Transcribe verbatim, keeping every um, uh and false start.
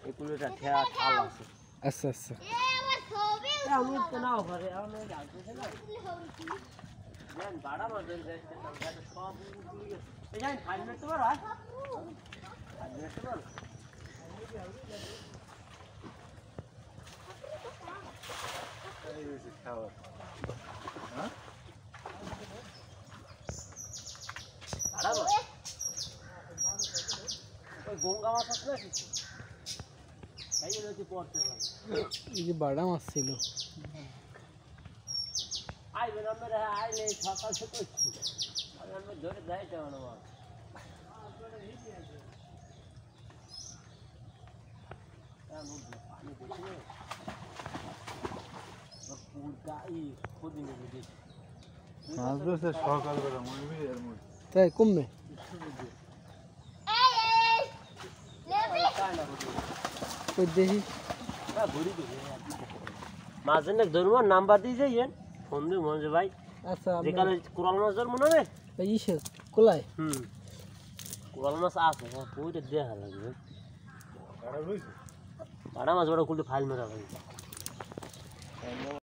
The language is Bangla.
এগুলোটা ঠেয়া খাল আছে। আচ্ছা আচ্ছা আমি তো নাও ঘরে আমি যাইতেছি না জান বাড়া মাঝে যাইতে না সব এই জান ফাইল মেট তোমার হয় ফাইল মেট তোমার এই হইছে খাওয়া হ্যাঁ বাড়া ওই গঙ্গা মাছ আছে নাকি এই যে তুই পড়তে পার এই যে বাড়া মাছ ছিল আইবেন আমরা আইলে সকাল থেকে আমি আমরা ধরে যাইতে হবে না মাছ পানি দেখি পুরটা এই খোঁজে নেবে দেখি মাছ ধরছে সকালবেলা মরবি এর মধ্যে তাই কমবে ওই দেখি মাছের নাকি ধরবো নাম্বার দিয়ে যাইয়েন ফোন দিয়ে মনে ভাই আচ্ছা যেখানে কোরাল মাছ ধর মনে হবে ইসে কোলায় হুম কোরাল মাছ আছে ওইটা দেখা লাগবে ভাড়া মাছ ওটা খুলতে ফাইল মেরা ভাই